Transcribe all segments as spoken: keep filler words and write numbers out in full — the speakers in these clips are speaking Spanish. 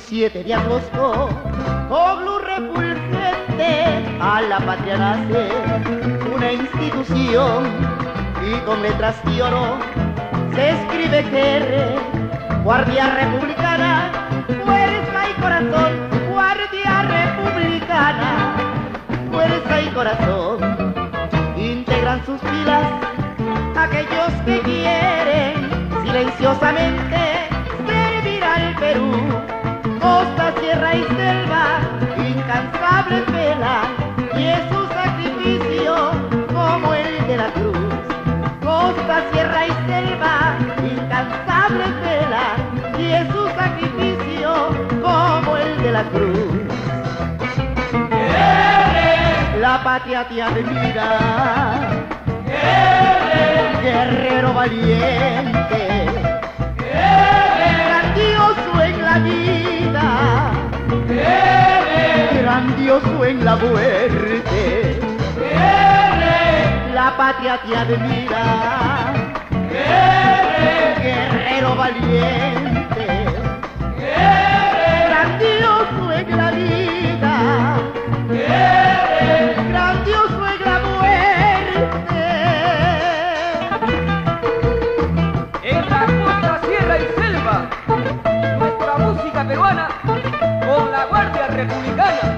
siete de agosto, con luz refulgente a la patria nace una institución, y con letras de oro se escribe G R, Guardia Republicana, fuerza y corazón, Guardia Republicana, fuerza y corazón. Integran sus filas aquellos que quieren silenciosamente servir al Perú. Costa, sierra y selva, incansables velan, y es su sacrificio como el de la cruz. Costa, sierra y selva, incansables velan, y es su sacrificio como el de la cruz. La patria te admira, guerrero valiente, grandioso en la vida, grandioso en la muerte. La patria te admira, guerrero valiente, grandioso en la vida, grandioso en la muerte. En la costa, sierra y selva, nuestra música peruana con la Guardia Republicana.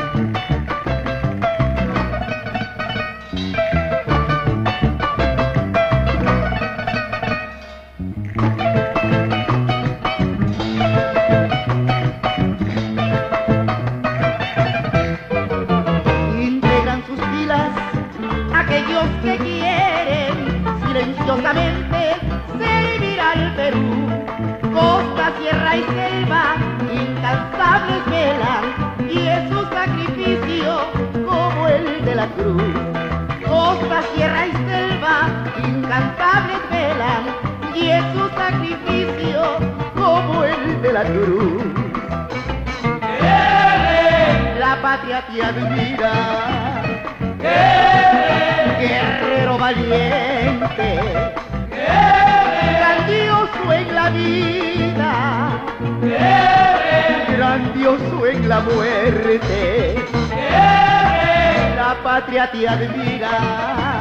Integran sus filas aquellos que quieren silenciosamente servir al Perú. Costa, sierra y selva, incansables velan, y es su sacrificio como el de la cruz. Costa, sierra y selva, incansables velan, y es su sacrificio como el de la cruz. La patria te admira, guerrero valiente, grandioso en la vida, grandioso en la muerte. La patria te admira,